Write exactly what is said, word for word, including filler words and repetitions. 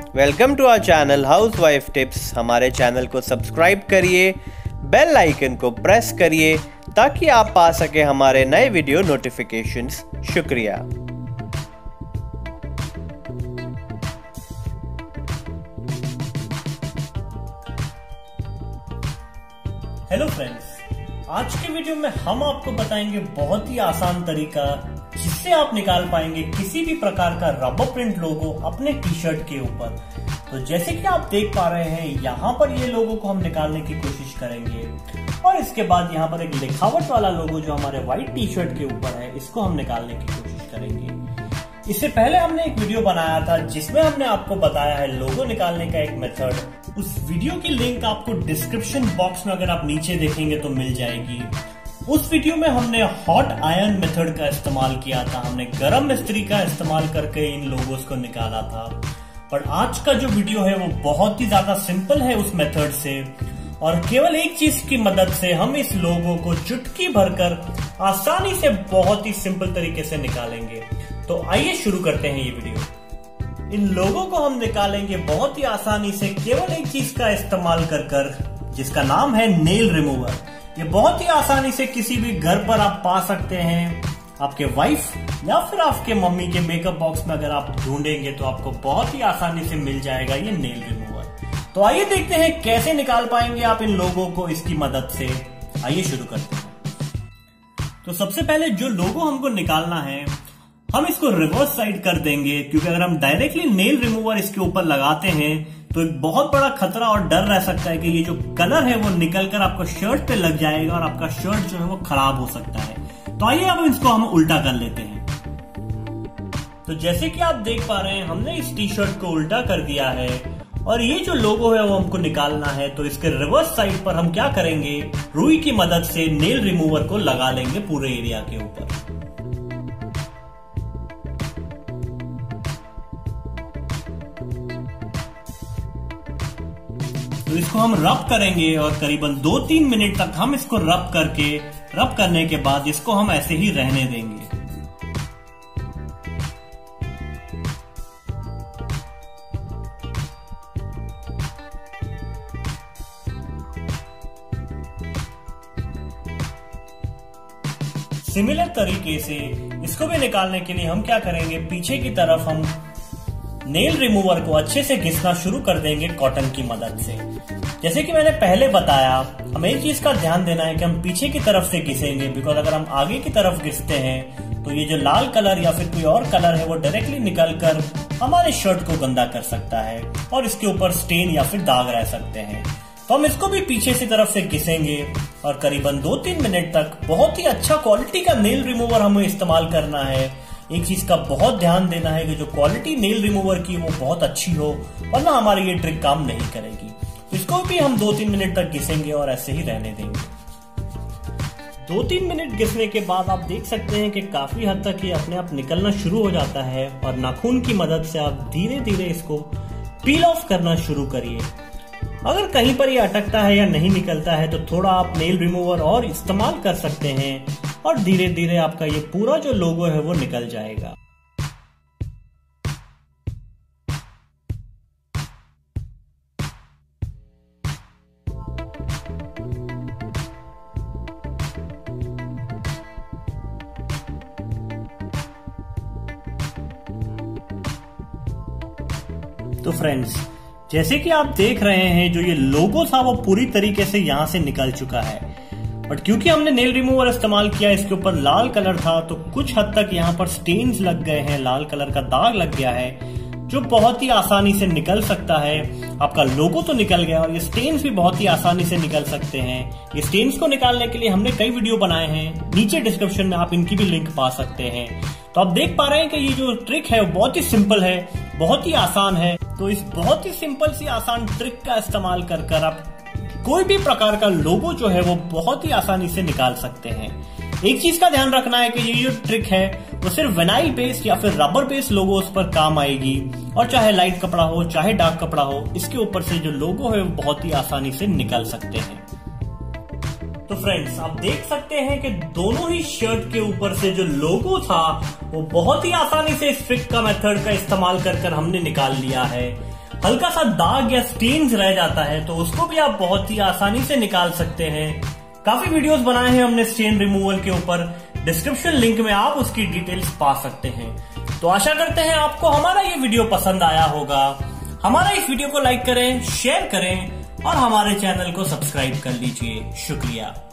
Welcome to our channel housewife tips. हमारे channel को subscribe करिए, बेल आइकन को प्रेस करिए ताकि आप पा सके हमारे नए वीडियो नोटिफिकेशंस। शुक्रिया। हेलो फ्रेंड्स, आज के वीडियो में हम आपको बताएंगे बहुत ही आसान तरीका जिससे आप निकाल पाएंगे किसी भी प्रकार का रबर प्रिंट लोगो अपने टी शर्ट के ऊपर। तो जैसे कि आप देख पा रहे हैं, यहाँ पर ये लोगो को हम निकालने की कोशिश करेंगे और इसके बाद यहाँ पर एक लिखावट वाला लोगो जो हमारे व्हाइट टी शर्ट के ऊपर है, इसको हम निकालने की कोशिश करेंगे। इससे पहले हमने एक वीडियो बनाया था जिसमें हमने आपको बताया है लोगो निकालने का एक मेथड। उस वीडियो की लिंक आपको डिस्क्रिप्शन बॉक्स में अगर आप नीचे देखेंगे तो मिल जाएगी। उस वीडियो में हमने हॉट आयरन मेथड का इस्तेमाल किया था, हमने गरम मिस्त्री का इस्तेमाल करके इन लोगोस को निकाला था। पर आज का जो वीडियो है वो बहुत ही ज्यादा सिंपल है उस मेथड से, और केवल एक चीज की मदद से हम इस लोगो को चुटकी भरकर आसानी से बहुत ही सिंपल तरीके से निकालेंगे। तो आइए शुरू करते हैं ये वीडियो। इन लोगों को हम निकालेंगे बहुत ही आसानी से केवल एक चीज का इस्तेमाल कर कर, जिसका नाम है नेल रिमूवर। ये बहुत ही आसानी से किसी भी घर पर आप पा सकते हैं। आपके वाइफ या फिर आपके मम्मी के मेकअप बॉक्स में अगर आप ढूंढेंगे तो आपको बहुत ही आसानी से मिल जाएगा ये नेल रिमूवर। तो आइए देखते हैं कैसे निकाल पाएंगे आप इन लोगों को इसकी मदद से। आइए शुरू करते हैं। तो सबसे पहले जो लोगो हमको निकालना है, हम इसको रिवर्स साइड कर देंगे, क्योंकि अगर हम डायरेक्टली नेल रिमूवर इसके ऊपर लगाते हैं तो एक बहुत बड़ा खतरा और डर रह सकता है कि ये जो कलर है वो निकलकर आपको शर्ट पे लग जाएगा और आपका शर्ट जो है वो खराब हो सकता है। तो आइए अब इसको हम उल्टा कर लेते हैं। तो जैसे कि आप देख पा रहे हैं, हमने इस टी शर्ट को उल्टा कर दिया है और ये जो लोगो है वो हमको निकालना है। तो इसके रिवर्स साइड पर हम क्या करेंगे, रुई की मदद से नेल रिमूवर को लगा लेंगे पूरे एरिया के ऊपर। तो इसको हम रब करेंगे और करीबन दो तीन मिनट तक हम इसको रब करके रब करने के बाद इसको हम ऐसे ही रहने देंगे। सिमिलर तरीके से इसको भी निकालने के लिए हम क्या करेंगे, पीछे की तरफ हम नेल रिमूवर को अच्छे से घिसना शुरू कर देंगे कॉटन की मदद से। जैसे कि मैंने पहले बताया, हमें एक चीज का ध्यान देना है कि हम पीछे की तरफ से घिसेंगे, बिकॉज अगर हम आगे की तरफ घिसते हैं तो ये जो लाल कलर या फिर कोई और कलर है वो डायरेक्टली निकलकर हमारे शर्ट को गंदा कर सकता है और इसके ऊपर स्टेन या फिर दाग रह सकते हैं। तो हम इसको भी पीछे की तरफ से घिसेंगे और करीबन दो तीन मिनट तक बहुत ही अच्छा क्वालिटी का नेल रिमूवर हमें इस्तेमाल करना है। एक चीज का बहुत ध्यान देना है कि जो क्वालिटी नेल रिमूवर की वो बहुत अच्छी हो, वरना हमारी ये ट्रिक काम नहीं करेगी। इसको भी हम दो तीन मिनट तक घिसेंगे और ऐसे ही रहने देंगे। दो तीन मिनट घिसने के बाद आप देख सकते हैं कि काफी हद तक ये अपने आप निकलना शुरू हो जाता है और नाखून की मदद से आप धीरे धीरे इसको पील ऑफ करना शुरू करिए। अगर कहीं पर ये अटकता है या नहीं निकलता है तो थोड़ा आप नेल रिमूवर और इस्तेमाल कर सकते हैं और धीरे धीरे आपका ये पूरा जो लोगो है वो निकल जाएगा। तो फ्रेंड्स, जैसे कि आप देख रहे हैं, जो ये लोगो था वो पूरी तरीके से यहाँ से निकल चुका है। बट क्योंकि हमने नेल रिमूवर इस्तेमाल किया, इसके ऊपर लाल कलर था, तो कुछ हद तक यहाँ पर स्टेन्स लग गए हैं, लाल कलर का दाग लग गया है, जो बहुत ही आसानी से निकल सकता है। आपका लोगो तो निकल गया और ये स्टेन्स भी बहुत ही आसानी से निकल सकते हैं। ये स्टेन्स को निकालने के लिए हमने कई वीडियो बनाए हैं, नीचे डिस्क्रिप्शन में आप इनकी भी लिंक पा सकते हैं। तो आप देख पा रहे हैं कि ये जो ट्रिक है वो बहुत ही सिंपल है, बहुत ही आसान है। तो इस बहुत ही सिंपल सी आसान ट्रिक का इस्तेमाल कर कर आप कोई भी प्रकार का लोगो जो है वो बहुत ही आसानी से निकाल सकते हैं। एक चीज का ध्यान रखना है कि ये जो ट्रिक है वो सिर्फ विनाइल बेस्ड या फिर रबर बेस्ड लोगोस पर काम आएगी, और चाहे लाइट कपड़ा हो चाहे डार्क कपड़ा हो, इसके ऊपर से जो लोगो है वो बहुत ही आसानी से निकल सकते हैं। तो फ्रेंड्स, आप देख सकते हैं कि दोनों ही शर्ट के ऊपर से जो लोगो था वो बहुत ही आसानी से इस ट्रिक का मेथड का इस्तेमाल कर कर हमने निकाल लिया है। हल्का सा दाग या स्टेन्स रह जाता है तो उसको भी आप बहुत ही आसानी से निकाल सकते हैं। काफी वीडियोस बनाए हैं हमने स्टेन रिमूवल के ऊपर, डिस्क्रिप्शन लिंक में आप उसकी डिटेल्स पा सकते हैं। तो आशा करते हैं आपको हमारा ये वीडियो पसंद आया होगा। हमारा इस वीडियो को लाइक करें, शेयर करें और हमारे चैनल को सब्सक्राइब कर लीजिए। शुक्रिया।